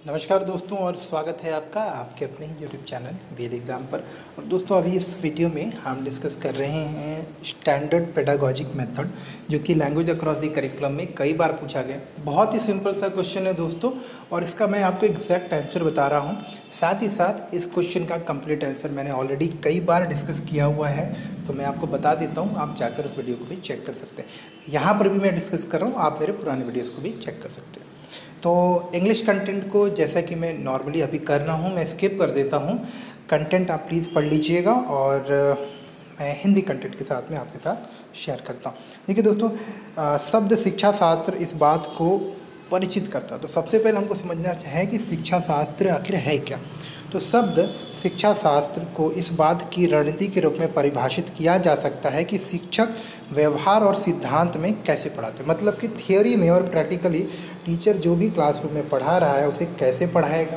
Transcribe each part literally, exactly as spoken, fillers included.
नमस्कार दोस्तों और स्वागत है आपका आपके अपने ही यूट्यूब चैनल बीएड एग्ज़ाम पर। और दोस्तों अभी इस वीडियो में हम डिस्कस कर रहे हैं स्टैंडर्ड पेडागॉजिक मेथड, जो कि लैंग्वेज अक्रॉस द करिकुलम में कई बार पूछा गया। बहुत ही सिंपल सा क्वेश्चन है दोस्तों, और इसका मैं आपको एग्जैक्ट आंसर बता रहा हूँ। साथ ही साथ इस क्वेश्चन का कंप्लीट आंसर मैंने ऑलरेडी कई बार डिस्कस किया हुआ है, तो मैं आपको बता देता हूँ। आप जाकर उस वीडियो को भी चेक कर सकते हैं। यहाँ पर भी मैं डिस्कस कर रहा हूँ, आप मेरे पुराने वीडियोज़ को भी चेक कर सकते हैं। तो इंग्लिश कंटेंट को जैसा कि मैं नॉर्मली अभी कर रहा हूँ, मैं स्किप कर देता हूँ। कंटेंट आप प्लीज़ पढ़ लीजिएगा और मैं हिंदी कंटेंट के साथ में आपके साथ शेयर करता हूँ। देखिए दोस्तों, शब्द शिक्षा शास्त्र इस बात को परिचित करता है। तो सबसे पहले हमको समझना चाहिए कि शिक्षा शास्त्र आखिर है क्या। तो शब्द शिक्षा शास्त्र को इस बात की रणनीति के रूप में परिभाषित किया जा सकता है कि शिक्षक व्यवहार और सिद्धांत में कैसे पढ़ाते हैं। मतलब कि थियोरी में और प्रैक्टिकली टीचर जो भी क्लासरूम में पढ़ा रहा है उसे कैसे पढ़ाएगा,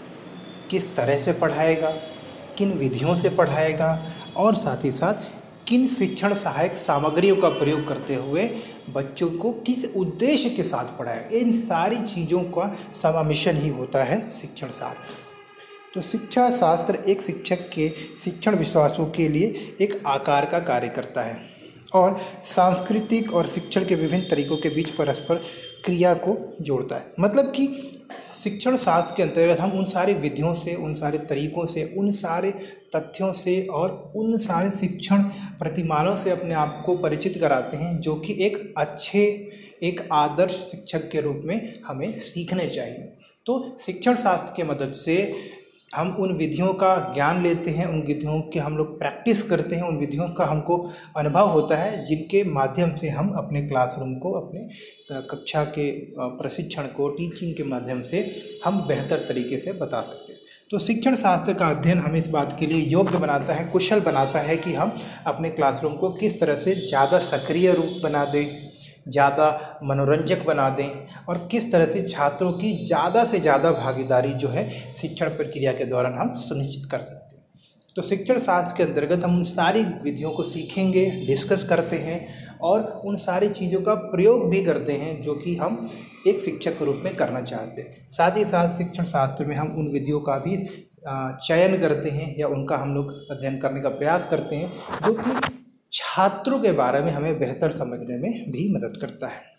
किस तरह से पढ़ाएगा, किन विधियों से पढ़ाएगा, और साथ ही साथ किन शिक्षण सहायक सामग्रियों का प्रयोग करते हुए बच्चों को किस उद्देश्य के साथ पढ़ाएगा। इन सारी चीज़ों का समावेशन ही होता है शिक्षण शास्त्र। तो शिक्षा शास्त्र एक शिक्षक के शिक्षण विश्वासों के लिए एक आकार का कार्य करता है और सांस्कृतिक और शिक्षण के विभिन्न तरीकों के बीच परस्पर क्रिया को जोड़ता है। मतलब कि शिक्षण शास्त्र के अंतर्गत हम उन सारी विधियों से, उन सारे तरीकों से, उन सारे तथ्यों से और उन सारे शिक्षण प्रतिमानों से अपने आप को परिचित कराते हैं, जो कि एक अच्छे, एक आदर्श शिक्षक के रूप में हमें सीखने चाहिए। तो शिक्षण शास्त्र की मदद से हम उन विधियों का ज्ञान लेते हैं, उन विधियों के हम लोग प्रैक्टिस करते हैं, उन विधियों का हमको अनुभव होता है, जिनके माध्यम से हम अपने क्लासरूम को, अपने कक्षा के प्रशिक्षण को, टीचिंग के माध्यम से हम बेहतर तरीके से बता सकते हैं। तो शिक्षण शास्त्र का अध्ययन हमें इस बात के लिए योग्य बनाता है, कुशल बनाता है कि हम अपने क्लासरूम को किस तरह से ज़्यादा सक्रिय रूप बना दें, ज़्यादा मनोरंजक बना दें, और किस तरह से छात्रों की ज़्यादा से ज़्यादा भागीदारी जो है शिक्षण प्रक्रिया के दौरान हम सुनिश्चित कर सकते हैं। तो शिक्षण शास्त्र के अंतर्गत हम उन सारी विधियों को सीखेंगे, डिस्कस करते हैं और उन सारी चीज़ों का प्रयोग भी करते हैं जो कि हम एक शिक्षक के रूप में करना चाहते हैं। साथ ही साथ शिक्षण शास्त्र में हम उन विधियों का भी चयन करते हैं या उनका हम लोग अध्ययन करने का प्रयास करते हैं, जो कि छात्रों के बारे में हमें बेहतर समझने में भी मदद करता है।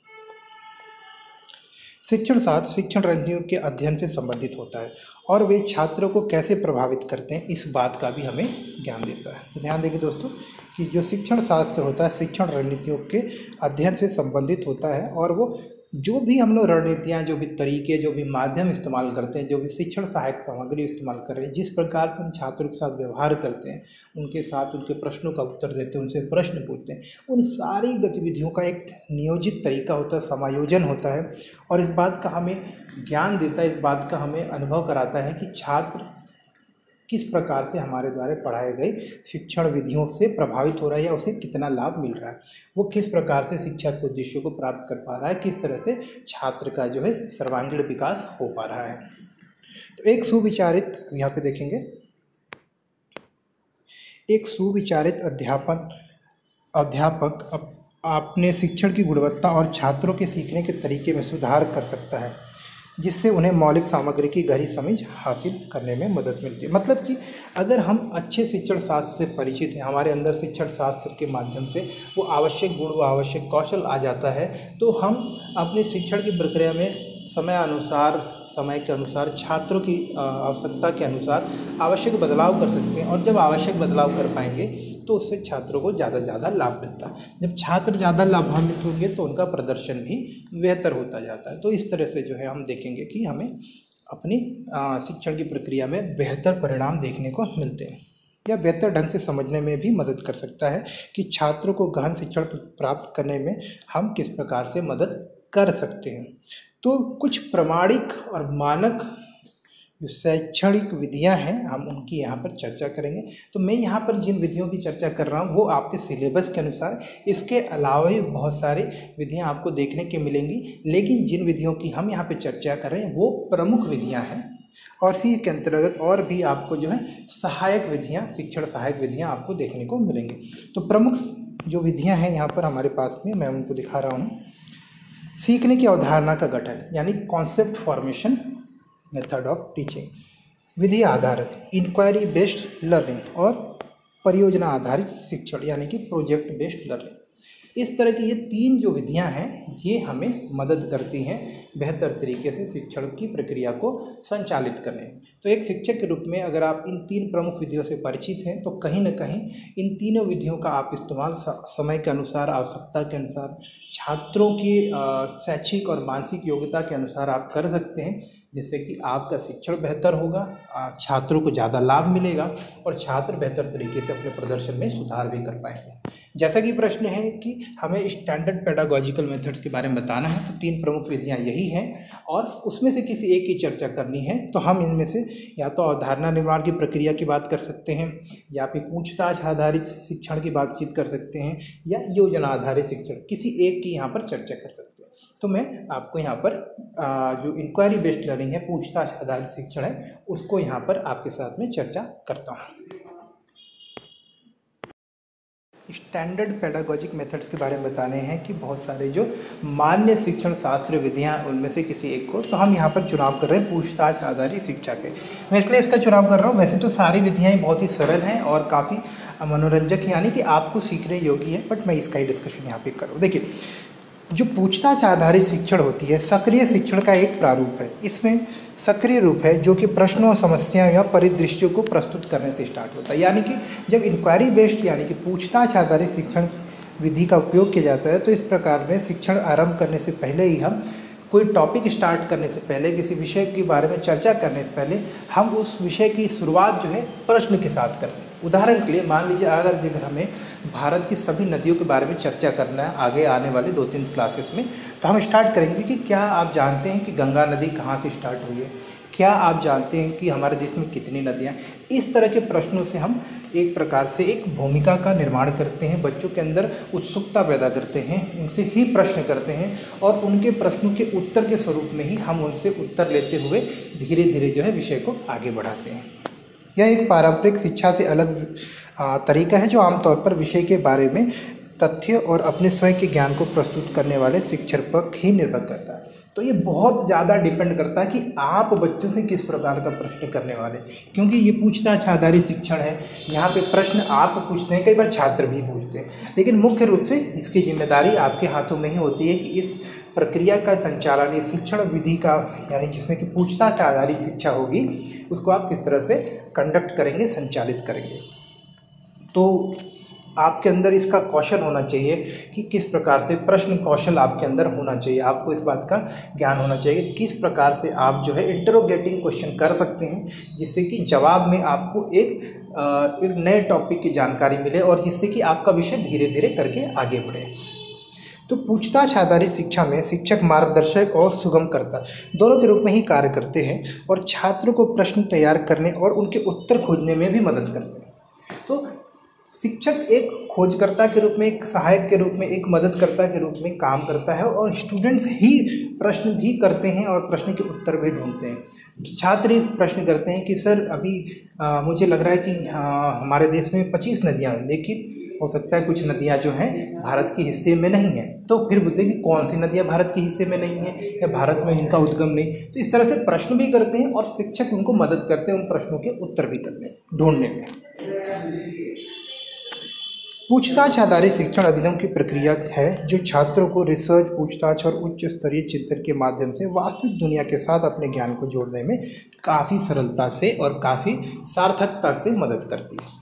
शिक्षण शास्त्र शिक्षण रणनीतियों के अध्ययन से संबंधित होता है और वे छात्रों को कैसे प्रभावित करते हैं, इस बात का भी हमें ज्ञान देता है। ध्यान देंगे दोस्तों कि जो शिक्षण शास्त्र होता है शिक्षण रणनीतियों के अध्ययन से संबंधित होता है, और वो जो भी हम लोग रणनीतियाँ, जो भी तरीके, जो भी माध्यम इस्तेमाल करते हैं, जो भी शिक्षण सहायक सामग्री इस्तेमाल कर रहे हैं, जिस प्रकार से हम छात्रों के साथ व्यवहार करते हैं, उनके साथ उनके प्रश्नों का उत्तर देते हैं, उनसे प्रश्न पूछते हैं, उन सारी गतिविधियों का एक नियोजित तरीका होता है, समायोजन होता है, और इस बात का हमें ज्ञान देता है, इस बात का हमें अनुभव कराता है कि छात्र किस प्रकार से हमारे द्वारा पढ़ाए गए शिक्षण विधियों से प्रभावित हो रहा है या उसे कितना लाभ मिल रहा है, वो किस प्रकार से शिक्षा के उद्देश्यों को प्राप्त कर पा रहा है, किस तरह से छात्र का जो है सर्वांगीण विकास हो पा रहा है। तो एक सुविचारित, यहाँ पे देखेंगे, एक सुविचारित अध्यापन अध्यापक अपने शिक्षण की गुणवत्ता और छात्रों के सीखने के तरीके में सुधार कर सकता है, जिससे उन्हें मौलिक सामग्री की गहरी समझ हासिल करने में मदद मिलती है। मतलब कि अगर हम अच्छे शिक्षण शास्त्र से परिचित हैं, हमारे अंदर शिक्षण शास्त्र के माध्यम से वो आवश्यक गुण, वो आवश्यक कौशल आ जाता है, तो हम अपने शिक्षण की प्रक्रिया में समय अनुसार, समय के अनुसार, छात्रों की आवश्यकता के अनुसार आवश्यक बदलाव कर सकते हैं। और जब आवश्यक बदलाव कर पाएंगे तो उससे छात्रों को ज़्यादा से ज़्यादा लाभ मिलता है। जब छात्र ज़्यादा लाभान्वित होंगे तो उनका प्रदर्शन भी बेहतर होता जाता है। तो इस तरह से जो है हम देखेंगे कि हमें अपनी शिक्षण की प्रक्रिया में बेहतर परिणाम देखने को मिलते हैं, या बेहतर ढंग से समझने में भी मदद कर सकता है कि छात्रों को गहन शिक्षण प्राप्त करने में हम किस प्रकार से मदद कर सकते हैं। तो कुछ प्रमाणिक और मानक जो शैक्षणिक विधियां हैं, हम उनकी यहाँ पर चर्चा करेंगे। तो मैं यहाँ पर जिन विधियों की चर्चा कर रहा हूँ वो आपके सिलेबस के अनुसार, इसके अलावा भी बहुत सारी विधियाँ आपको देखने के मिलेंगी, लेकिन जिन विधियों की हम यहाँ पर चर्चा कर रहे हैं वो प्रमुख विधियाँ हैं, और इसी के अंतर्गत और भी आपको जो है सहायक विधियाँ, शिक्षण सहायक विधियाँ आपको देखने को मिलेंगी। तो प्रमुख जो विधियाँ हैं यहाँ पर हमारे पास में, मैं उनको दिखा रहा हूँ। सीखने की अवधारणा का गठन, यानी concept formation, method of teaching. विधि आधारित इंक्वायरी बेस्ड लर्निंग और परियोजना आधारित शिक्षण यानी कि प्रोजेक्ट बेस्ड लर्निंग। इस तरह की ये तीन जो विधियां हैं ये हमें मदद करती हैं बेहतर तरीके से शिक्षण की प्रक्रिया को संचालित करने में। तो एक शिक्षक के रूप में अगर आप इन तीन प्रमुख विधियों से परिचित हैं तो कहीं ना कहीं इन तीनों विधियों का आप इस्तेमाल समय के अनुसार, आवश्यकता के अनुसार, छात्रों की शैक्षिक और मानसिक योग्यता के अनुसार आप कर सकते हैं, जिससे कि आपका शिक्षण बेहतर होगा, छात्रों को ज़्यादा लाभ मिलेगा और छात्र बेहतर तरीके से अपने प्रदर्शन में सुधार भी कर पाएंगे। जैसा कि प्रश्न है कि हमें स्टैंडर्ड पेडागॉजिकल मेथड्स के बारे में बताना है, तो तीन प्रमुख विधियां यही हैं और उसमें से किसी एक की चर्चा करनी है तो हम इनमें से या तो अवधारणा निर्माण की प्रक्रिया की बात कर सकते हैं, या फिर पूछताछ आधारित शिक्षण की बातचीत कर सकते हैं, या योजना आधारित शिक्षण, किसी एक की यहाँ पर चर्चा कर सकते हैं। तो मैं आपको यहाँ पर जो इंक्वायरी बेस्ड लर्निंग है, पूछताछ आधारित शिक्षण है, उसको यहाँ पर आपके साथ में चर्चा करता हूँ। स्टैंडर्ड पेडागॉजिक मेथड्स के बारे में बताने हैं कि बहुत सारे जो मान्य शिक्षण शास्त्र विधियां उनमें से किसी एक को तो हम यहाँ पर चुनाव कर रहे हैं पूछताछ आधारित शिक्षा के। मैं इसलिए इसका चुनाव कर रहा हूँ। वैसे तो सारी विधियाँ बहुत ही सरल हैं और काफ़ी मनोरंजक यानी कि आपको सीखने योग्य है, बट मैं इसका ही डिस्कशन यहाँ पे कर रहा हूँ। देखिए, जो पूछताछ आधारित शिक्षण होती है सक्रिय शिक्षण का एक प्रारूप है। इसमें सक्रिय रूप है जो कि प्रश्नों, समस्या या परिदृश्यों को प्रस्तुत करने से स्टार्ट होता है। यानी कि जब इंक्वायरी बेस्ड यानी कि पूछताछ आधारित शिक्षण विधि का उपयोग किया जाता है तो इस प्रकार में शिक्षण आरंभ करने से पहले ही हम कोई टॉपिक स्टार्ट करने से पहले, किसी विषय के बारे में चर्चा करने से पहले हम उस विषय की शुरुआत जो है प्रश्न के साथ करते हैं। उदाहरण के लिए मान लीजिए अगर अगर हमें भारत की सभी नदियों के बारे में चर्चा करना है आगे आने वाले दो तीन क्लासेस में, तो हम स्टार्ट करेंगे कि क्या आप जानते हैं कि गंगा नदी कहाँ से स्टार्ट हुई है, क्या आप जानते हैं कि हमारे देश में कितनी नदियाँ। इस तरह के प्रश्नों से हम एक प्रकार से एक भूमिका का निर्माण करते हैं, बच्चों के अंदर उत्सुकता पैदा करते हैं, उनसे ही प्रश्न करते हैं और उनके प्रश्नों के उत्तर के स्वरूप में ही हम उनसे उत्तर लेते हुए धीरे धीरे जो है विषय को आगे बढ़ाते हैं। यह एक पारंपरिक शिक्षा से अलग तरीका है जो आमतौर पर विषय के बारे में तथ्य और अपने स्वयं के ज्ञान को प्रस्तुत करने वाले शिक्षक पर ही निर्भर करता है। तो ये बहुत ज़्यादा डिपेंड करता है कि आप बच्चों से किस प्रकार का प्रश्न करने वाले, क्योंकि ये पूछताछ आधारित शिक्षण है। यहाँ पे प्रश्न आप पूछते हैं, कई बार छात्र भी पूछते हैं, लेकिन मुख्य रूप से इसकी जिम्मेदारी आपके हाथों में ही होती है कि इस प्रक्रिया का संचालन, इस शिक्षण विधि का यानी जिसमें कि पूछताछ आधारित शिक्षा होगी, उसको आप किस तरह से कंडक्ट करेंगे, संचालित करेंगे। तो आपके अंदर इसका कौशल होना चाहिए कि किस प्रकार से प्रश्न कौशल आपके अंदर होना चाहिए। आपको इस बात का ज्ञान होना चाहिए कि किस प्रकार से आप जो है इंटरोगेटिंग क्वेश्चन कर सकते हैं, जिससे कि जवाब में आपको एक एक नए टॉपिक की जानकारी मिले और जिससे कि आपका विषय धीरे धीरे करके आगे बढ़े। तो पूछताछ आधारित शिक्षा में शिक्षक मार्गदर्शक और सुगमकर्ता दोनों के रूप में ही कार्य करते हैं और छात्रों को प्रश्न तैयार करने और उनके उत्तर खोजने में भी मदद करते हैं। तो शिक्षक एक खोजकर्ता के रूप में, एक सहायक के रूप में, एक मददकर्ता के रूप में काम करता है और स्टूडेंट्स ही प्रश्न भी करते हैं और प्रश्न के उत्तर भी ढूंढते हैं। छात्र प्रश्न करते हैं कि सर अभी आ, मुझे लग रहा है कि आ, हमारे देश में पच्चीस नदियाँ हैं, लेकिन हो सकता है कुछ नदियाँ जो हैं भारत के हिस्से में नहीं हैं। तो फिर बोलते हैं कि कौन सी नदियाँ भारत के हिस्से में नहीं हैं या भारत में इनका उद्गम नहीं। तो इस तरह से प्रश्न भी करते हैं और शिक्षक उनको मदद करते हैं उन प्रश्नों के उत्तर भी करने ढूंढने में। पूछताछ आधारित शिक्षण अधिगम की प्रक्रिया है जो छात्रों को रिसर्च, पूछताछ और उच्च स्तरीय चिंतन के माध्यम से वास्तविक दुनिया के साथ अपने ज्ञान को जोड़ने में काफ़ी सरलता से और काफ़ी सार्थकता से मदद करती है।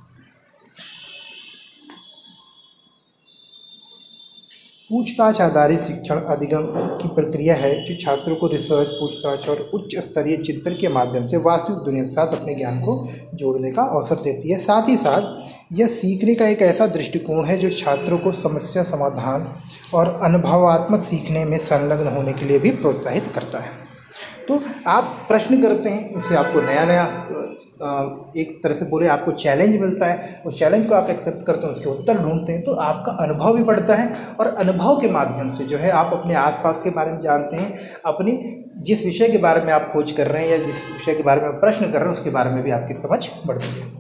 पूछताछ आधारित शिक्षण अधिगम की प्रक्रिया है जो छात्रों को रिसर्च, पूछताछ और उच्च स्तरीय चिंतन के माध्यम से वास्तविक दुनिया के साथ अपने ज्ञान को जोड़ने का अवसर देती है। साथ ही साथ यह सीखने का एक ऐसा दृष्टिकोण है जो छात्रों को समस्या समाधान और अनुभवात्मक सीखने में संलग्न होने के लिए भी प्रोत्साहित करता है। तो आप प्रश्न करते हैं, उससे आपको नया नया एक तरह से बोले आपको चैलेंज मिलता है, उस चैलेंज को आप एक्सेप्ट करते हैं, उसके उत्तर ढूंढते हैं, तो आपका अनुभव भी बढ़ता है और अनुभव के माध्यम से जो है आप अपने आसपास के बारे में जानते हैं, अपनी जिस विषय के बारे में आप खोज कर रहे हैं या जिस विषय के बारे में आप प्रश्न कर रहे हैं उसके बारे में भी आपकी समझ बढ़ती है।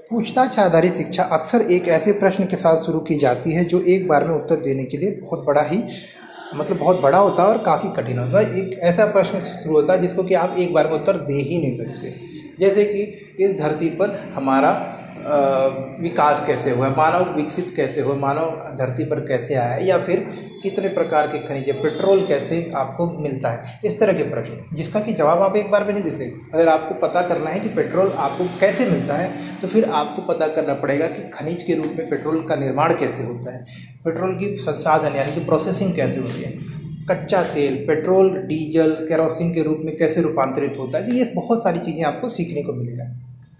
पूछताछ आधारित शिक्षा अक्सर एक ऐसे प्रश्न के साथ शुरू की जाती है जो एक बार में उत्तर देने के लिए बहुत बड़ा ही मतलब बहुत बड़ा होता है और काफ़ी कठिन होता है। एक ऐसा प्रश्न शुरू होता है जिसको कि आप एक बार में उत्तर दे ही नहीं सकते। जैसे कि इस धरती पर हमारा विकास कैसे हुआ, मानव विकसित कैसे हुआ, मानव धरती पर कैसे आया, या फिर कितने प्रकार के खनिज, पेट्रोल कैसे आपको मिलता है। इस तरह के प्रश्न जिसका कि जवाब आप एक बार में नहीं दे सकते। अगर आपको पता करना है कि पेट्रोल आपको कैसे मिलता है तो फिर आपको पता करना पड़ेगा कि खनिज के रूप में पेट्रोल का निर्माण कैसे होता है, पेट्रोल की संसाधन यानी कि प्रोसेसिंग कैसे होती है, कच्चा तेल पेट्रोल डीजल केरोसिन के रूप में कैसे रूपांतरित होता है। तो ये बहुत सारी चीज़ें आपको सीखने को मिलेगा।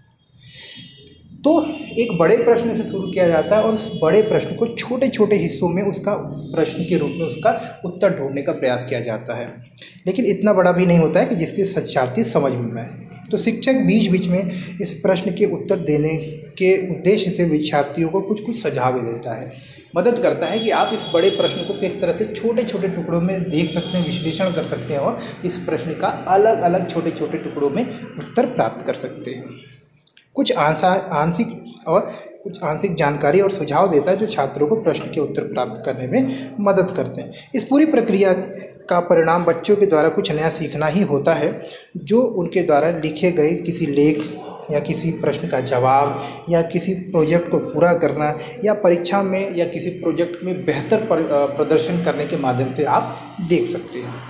तो एक बड़े प्रश्न से शुरू किया जाता है और उस बड़े प्रश्न को छोटे छोटे हिस्सों में उसका प्रश्न के रूप में उसका उत्तर ढूंढने का प्रयास किया जाता है, लेकिन इतना बड़ा भी नहीं होता है कि जिसके शिक्षार्थी समझ में आए। तो शिक्षक बीच बीच में इस प्रश्न के उत्तर देने के उद्देश्य से विद्यार्थियों को कुछ कुछ सुझाव देता है, मदद करता है कि आप इस बड़े प्रश्न को किस तरह से छोटे छोटे टुकड़ों में देख सकते हैं, विश्लेषण कर सकते हैं और इस प्रश्न का अलग अलग छोटे छोटे टुकड़ों में उत्तर प्राप्त कर सकते हैं। कुछ आंशिक और कुछ आंशिक जानकारी और सुझाव देता है जो छात्रों को प्रश्न के उत्तर प्राप्त करने में मदद करते हैं। इस पूरी प्रक्रिया का परिणाम बच्चों के द्वारा कुछ नया सीखना ही होता है, जो उनके द्वारा लिखे गए किसी लेख या किसी प्रश्न का जवाब या किसी प्रोजेक्ट को पूरा करना या परीक्षा में या किसी प्रोजेक्ट में बेहतर प्रदर्शन करने के माध्यम से आप देख सकते हैं।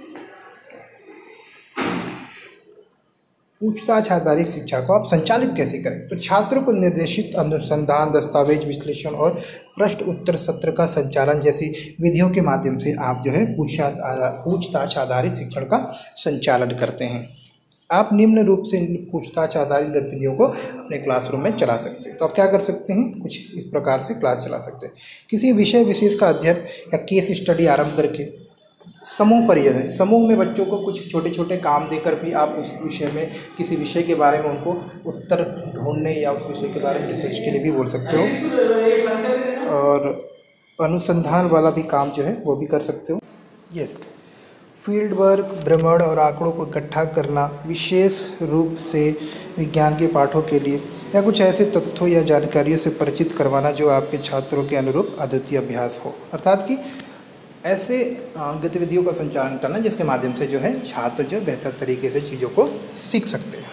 पूछताछ आधारित शिक्षा को आप संचालित कैसे करें? तो छात्रों को निर्देशित अनुसंधान, दस्तावेज विश्लेषण और प्रश्न उत्तर सत्र का संचालन जैसी विधियों के माध्यम से आप जो है पूछताछ आधारित शिक्षण का संचालन करते हैं। आप निम्न रूप से पूछताछ आधारित गतिविधियों को अपने क्लासरूम में चला सकते हैं। तो आप क्या कर सकते हैं, कुछ इस प्रकार से क्लास चला सकते हैं। किसी विषय विशेष का अध्ययन या केस स्टडी आरंभ करके समूह परियोजना, समूह में बच्चों को कुछ छोटे छोटे काम देकर भी आप उस विषय में किसी विषय के बारे में उनको उत्तर ढूंढने या उस विषय के बारे में रिसर्च के लिए भी बोल सकते हो। और अनुसंधान वाला भी काम जो है वो भी कर सकते हो। यस, फील्ड वर्क, भ्रमण और आंकड़ों को इकट्ठा करना, विशेष रूप से विज्ञान के पाठों के लिए, या कुछ ऐसे तथ्यों या जानकारियों से परिचित करवाना जो आपके छात्रों के अनुरूप अद्वितीय अभ्यास हो। अर्थात कि ऐसे गतिविधियों का संचालन करना जिसके माध्यम से जो है छात्र जो बेहतर तरीके से चीज़ों को सीख सकते हैं।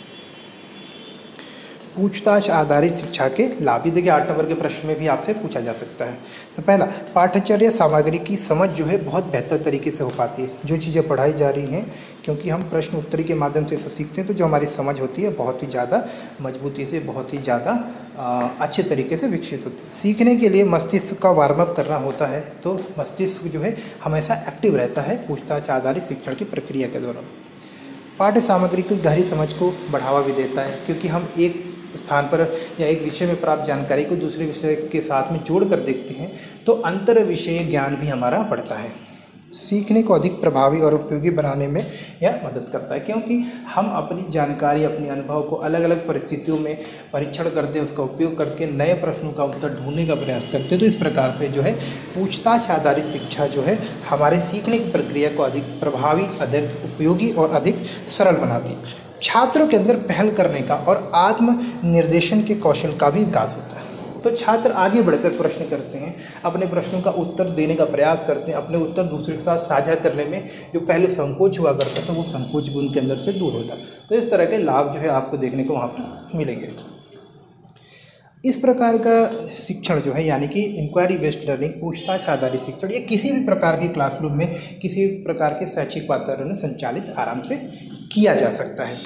पूछताछ आधारित शिक्षा के लाभ, देखिए आठ नंबर के प्रश्न में भी आपसे पूछा जा सकता है। तो पहला, पाठ्यचर्या सामग्री की समझ जो है बहुत बेहतर तरीके से हो पाती है। जो चीज़ें पढ़ाई जा रही हैं, क्योंकि हम प्रश्न उत्तरी के माध्यम से इसको सीखते हैं, तो जो हमारी समझ होती है बहुत ही ज़्यादा मजबूती से, बहुत ही ज़्यादा अच्छे तरीके से विकसित होती है। सीखने के लिए मस्तिष्क का वार्म अप करना होता है, तो मस्तिष्क जो है हमेशा एक्टिव रहता है पूछताछ आधारित शिक्षण की प्रक्रिया के दौरान। पाठ्य सामग्री की गहरी समझ को बढ़ावा भी देता है, क्योंकि हम एक स्थान पर या एक विषय में प्राप्त जानकारी को दूसरे विषय के साथ में जोड़ कर देखते हैं तो अंतर विषय ज्ञान भी हमारा बढ़ता है। सीखने को अधिक प्रभावी और उपयोगी बनाने में यह मदद करता है, क्योंकि हम अपनी जानकारी, अपने अनुभव को अलग अलग परिस्थितियों में परीक्षण करते हैं, उसका उपयोग करके नए प्रश्नों का उत्तर ढूंढने का प्रयास करते हैं। तो इस प्रकार से जो है पूछताछ आधारित शिक्षा जो है हमारे सीखने की प्रक्रिया को अधिक प्रभावी, अधिक उपयोगी और अधिक सरल बनाती है। छात्रों के अंदर पहल करने का और आत्म निर्देशन के कौशल का भी विकास होता है। तो छात्र आगे बढ़कर प्रश्न करते हैं, अपने प्रश्नों का उत्तर देने का प्रयास करते हैं, अपने उत्तर दूसरे के साथ साझा करने में जो पहले संकोच हुआ करता था वो संकोच भी उनके अंदर से दूर होता है। तो इस तरह के लाभ जो है आपको देखने को वहाँ पर मिलेंगे। इस प्रकार का शिक्षण जो है यानी कि इंक्वायरी बेस्ड लर्निंग, पूछताछ आधारित शिक्षण, ये किसी भी प्रकार के क्लासरूम में, किसी भी प्रकार के शैक्षिक वातावरण में संचालित आराम से किया जा सकता है।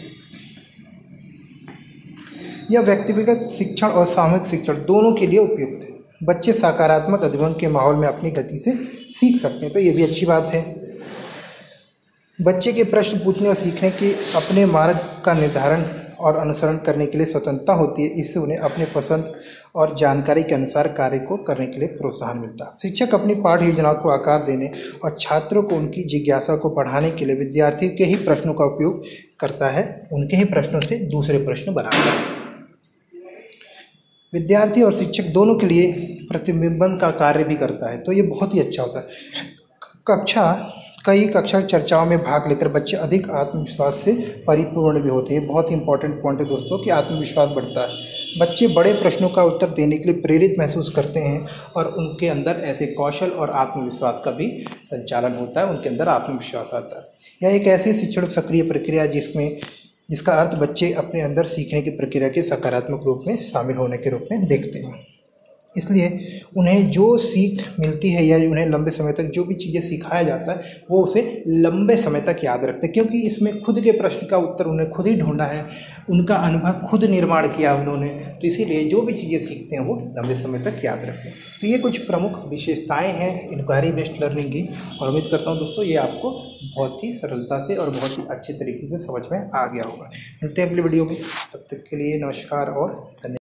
यह व्यक्तिगत शिक्षण और सामूहिक शिक्षण दोनों के लिए उपयुक्त है। बच्चे सकारात्मक अध्ययन के माहौल में अपनी गति से सीख सकते हैं, तो ये भी अच्छी बात है। बच्चे के प्रश्न पूछने और सीखने के अपने मार्ग का निर्धारण और अनुसरण करने के लिए स्वतंत्रता होती है। इससे उन्हें अपने पसंद और जानकारी के अनुसार कार्य को करने के लिए प्रोत्साहन मिलता है। शिक्षक अपनी पाठ्य योजनाओं को आकार देने और छात्रों को उनकी जिज्ञासा को बढ़ाने के लिए विद्यार्थियों के ही प्रश्नों का उपयोग करता है, उनके ही प्रश्नों से दूसरे प्रश्न बनाता है। विद्यार्थी और शिक्षक दोनों के लिए प्रतिबिंबन का कार्य भी करता है, तो ये बहुत ही अच्छा होता है। कक्षा कई कक्षा चर्चाओं में भाग लेकर बच्चे अधिक आत्मविश्वास से परिपूर्ण भी होते हैं। बहुत ही इंपॉर्टेंट पॉइंट है दोस्तों कि आत्मविश्वास बढ़ता है। बच्चे बड़े प्रश्नों का उत्तर देने के लिए प्रेरित महसूस करते हैं और उनके अंदर ऐसे कौशल और आत्मविश्वास का भी संचालन होता है, उनके अंदर आत्मविश्वास आता है। यह एक ऐसी शिक्षण सक्रिय प्रक्रिया जिसमें जिसका अर्थ बच्चे अपने अंदर सीखने की प्रक्रिया के सकारात्मक रूप में शामिल होने के रूप में देखते हैं। इसलिए उन्हें जो सीख मिलती है या उन्हें लंबे समय तक जो भी चीज़ें सिखाया जाता है वो उसे लंबे समय तक याद रखते हैं, क्योंकि इसमें खुद के प्रश्न का उत्तर उन्हें खुद ही ढूंढा है, उनका अनुभव खुद निर्माण किया उन्होंने, तो इसीलिए जो भी चीज़ें सीखते हैं वो लंबे समय तक याद रखते हैं। तो ये कुछ प्रमुख विशेषताएँ हैं इंक्वायरी बेस्ड लर्निंग की, और उम्मीद करता हूँ दोस्तों ये आपको बहुत ही सरलता से और बहुत ही अच्छे तरीके से समझ में आ गया होगा। मिलते हैं अगली वीडियो में, तब तक के लिए नमस्कार और धन्यवाद।